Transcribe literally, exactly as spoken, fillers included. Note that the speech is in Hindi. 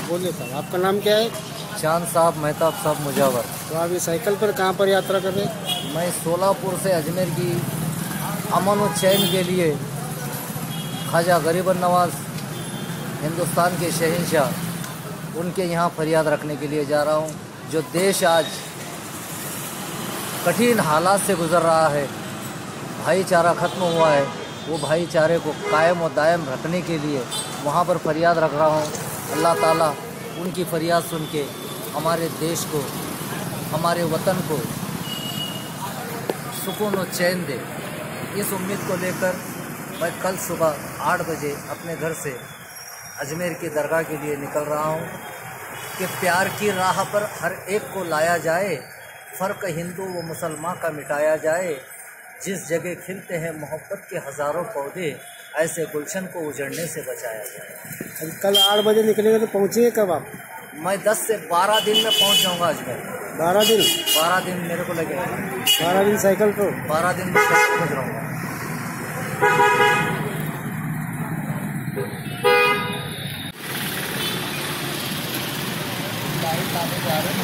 बोलिए साहब, आपका नाम क्या है? चांद साहब, मेहताब साहब, मुजावर। तो आप ये साइकिल पर कहाँ पर यात्रा कर रहे हैं? मैं सोलापुर से अजमेर की अमन और चैन के लिए ख्वाजा गरीब नवाज, हिंदुस्तान के शहंशाह, उनके यहाँ फरियाद रखने के लिए जा रहा हूँ। जो देश आज कठिन हालात से गुज़र रहा है, भाईचारा ख़त्म हुआ है, वो भाईचारे को कायम और दायम रखने के लिए वहाँ पर फरियाद रख रहा हूँ। अल्लाह ताला उनकी फरियाद सुन के हमारे देश को, हमारे वतन को सुकून और चैन दे। इस उम्मीद को लेकर मैं कल सुबह आठ बजे अपने घर से अजमेर की दरगाह के लिए निकल रहा हूँ कि प्यार की राह पर हर एक को लाया जाए, फ़र्क हिंदू व मुसलमान का मिटाया जाए। जिस जगह खिलते हैं मोहब्बत के हज़ारों पौधे, ऐसे गुलशन को उजड़ने से बचाया जाए। अभी कल आठ बजे निकलेंगे तो पहुँचेंगे कब आप? मैं दस से बारह दिन में पहुंच जाऊंगा अजमेर। बारह दिन? बारह दिन मेरे को लगेगा। बारह दिन साइकिल पर? बारह दिन में पहुंच रहूँगा। लाइट आने जा रहे हैं।